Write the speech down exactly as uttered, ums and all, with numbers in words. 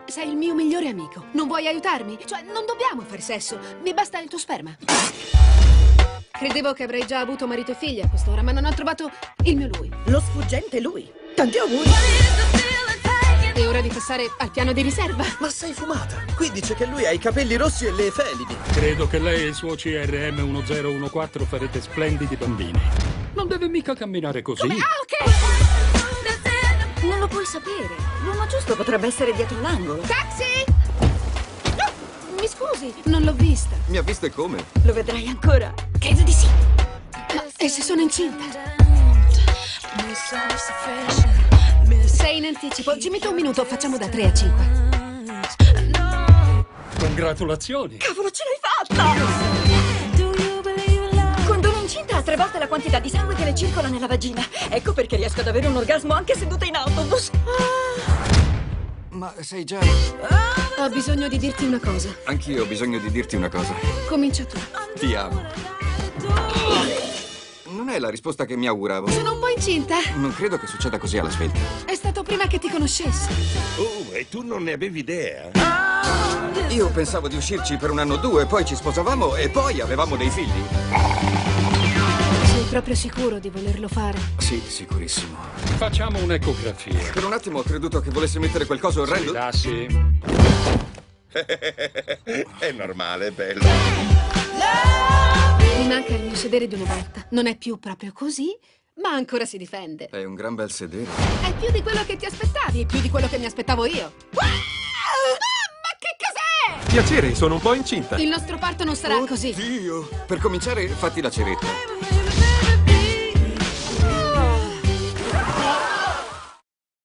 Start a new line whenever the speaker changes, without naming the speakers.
Sei il mio migliore amico. Non vuoi aiutarmi? Cioè, non dobbiamo fare sesso. Mi basta il tuo sperma. Credevo che avrei già avuto marito e figli a quest'ora, ma non ho trovato il mio lui.
Lo sfuggente lui. Tanti auguri.
È ora di passare al piano di riserva.
Ma sei fumata? Qui dice che lui ha i capelli rossi e le felidi.
Credo che lei e il suo C R M uno zero uno quattro farete splendidi bambini. Non deve mica camminare così.
Come? Ah, ok!
Non lo puoi sapere. L'uomo giusto potrebbe essere dietro l'angolo.
Taxi! No! Mi scusi, non l'ho vista.
Mi ha visto e come?
Lo vedrai ancora.
Credo di sì. Ma e se sono incinta? Sei in anticipo. Ci metto un minuto, facciamo da tre a cinque.
Congratulazioni.
Cavolo, ce l'hai fatta! Quando uno incinta ha tre volte la quantità di sangue che le circola nella vagina. Ecco perché riesco ad avere un orgasmo anche seduta in autobus.
Ma sei già...
Ho bisogno di dirti una cosa.
Anch'io ho bisogno di dirti una cosa.
Comincia tu.
Ti amo. Non è la risposta che mi auguravo.
Sono un po' incinta.
Non credo che succeda così alla svelta.
È stato prima che ti conoscessi.
Oh, e tu non ne avevi idea?
Io pensavo di uscirci per un anno o due, poi ci sposavamo e poi avevamo dei figli.
Sei proprio sicuro di volerlo fare?
Sì, sicurissimo.
Facciamo un'ecografia.
Per un attimo ho creduto che volesse mettere qualcosa orrendo.
Ah, sì.
È normale, bello.
Mi manca il mio sedere di una volta. Non è più proprio così, ma ancora si difende.
È un gran bel sedere.
È più di quello che ti aspettavi, più di quello che mi aspettavo io. Ah, ma che cos'è?
Piacere, sono un po' incinta.
Il nostro parto non sarà così.
Dio! Per cominciare, fatti la ceretta.